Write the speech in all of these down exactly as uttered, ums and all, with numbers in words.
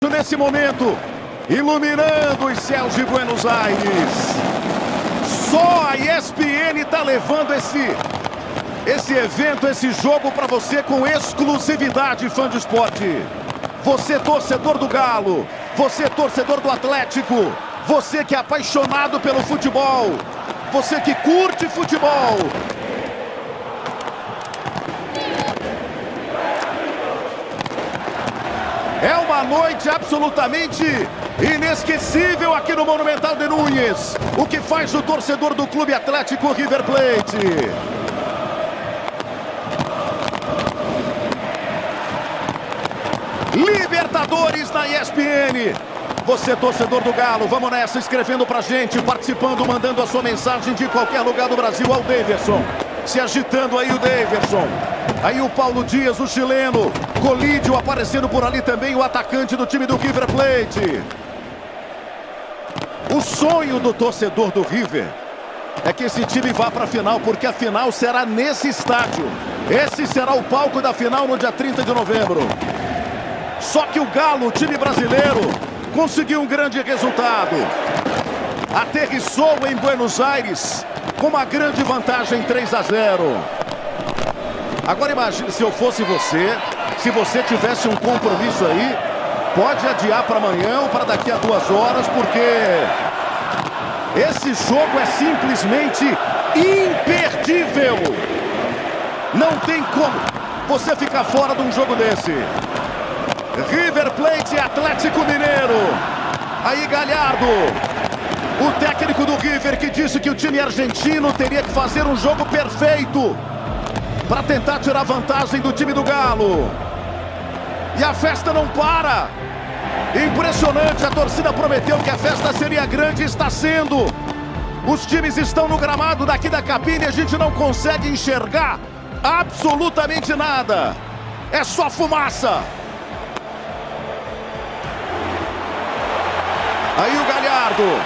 Nesse momento, iluminando os céus de Buenos Aires. Só a E S P N está levando esse, esse evento, esse jogo para você com exclusividade, fã de esporte. Você, torcedor do Galo, você, torcedor do Atlético, você que é apaixonado pelo futebol, você que curte futebol. É uma noite absolutamente inesquecível aqui no Monumental de Núñez. O que faz o torcedor do Clube Atlético River Plate. Libertadores na E S P N. Você, torcedor do Galo, vamos nessa, escrevendo pra gente, participando, mandando a sua mensagem de qualquer lugar do Brasil ao Daverson. Se agitando aí o Daverson. Aí o Paulo Dias, o chileno. Colídio aparecendo por ali também, o atacante do time do River Plate. O sonho do torcedor do River é que esse time vá para a final, porque a final será nesse estádio. Esse será o palco da final no dia trinta de novembro. Só que o Galo, o time brasileiro, conseguiu um grande resultado. Aterrissou em Buenos Aires com uma grande vantagem, três a zero. Agora imagine se eu fosse você, se você tivesse um compromisso aí, pode adiar para amanhã ou para daqui a duas horas, porque esse jogo é simplesmente imperdível. Não tem como você ficar fora de um jogo desse. River Plate e Atlético Mineiro. Aí Galhardo, o técnico do River, que disse que o time argentino teria que fazer um jogo perfeito para tentar tirar vantagem do time do Galo. E a festa não para. Impressionante, a torcida prometeu que a festa seria grande e está sendo. Os times estão no gramado, daqui da cabine a gente não consegue enxergar absolutamente nada. É só fumaça. Aí o Galhardo.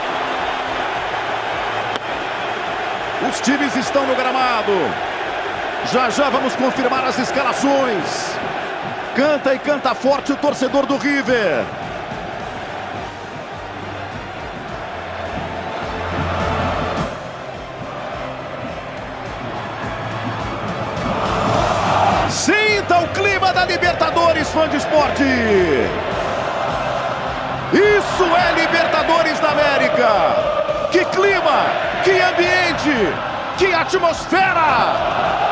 Os times estão no gramado. Já já vamos confirmar as escalações. Canta e canta forte o torcedor do River. Sinta o clima da Libertadores, fã de esporte. Isso é Libertadores da América. Que clima, que ambiente, que atmosfera.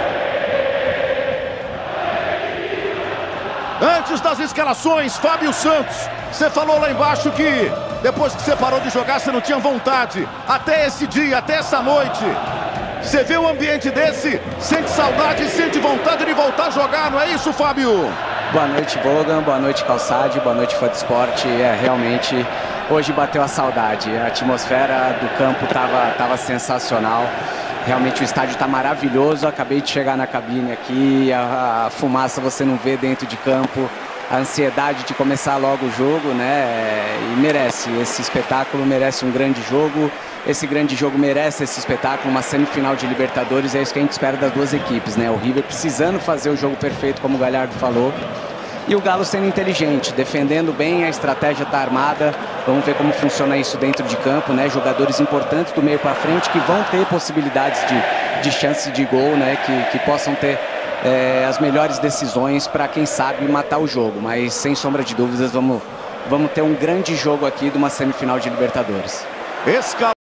Antes das escalações, Fábio Santos, você falou lá embaixo que depois que você parou de jogar, você não tinha vontade. Até esse dia, até essa noite, você vê um ambiente desse, sente saudade, sente vontade de voltar a jogar, não é isso, Fábio? Boa noite, Bogan, boa noite, Calçade, boa noite, fã de esporte. É, realmente, hoje bateu a saudade. A atmosfera do campo estava tava sensacional. Realmente o estádio está maravilhoso. Acabei de chegar na cabine aqui, a, a fumaça você não vê dentro de campo, a ansiedade de começar logo o jogo, né? E merece, esse espetáculo merece um grande jogo. Esse grande jogo merece esse espetáculo, uma semifinal de Libertadores, é isso que a gente espera das duas equipes, né? O River precisando fazer o jogo perfeito, como o Galhardo falou. E o Galo sendo inteligente, defendendo bem, a estratégia está armada. Vamos ver como funciona isso dentro de campo, né? Jogadores importantes do meio para frente que vão ter possibilidades de, de chance de gol, né? Que, que possam ter é, as melhores decisões para, quem sabe, matar o jogo. Mas, sem sombra de dúvidas, vamos, vamos ter um grande jogo aqui de uma semifinal de Libertadores. Escal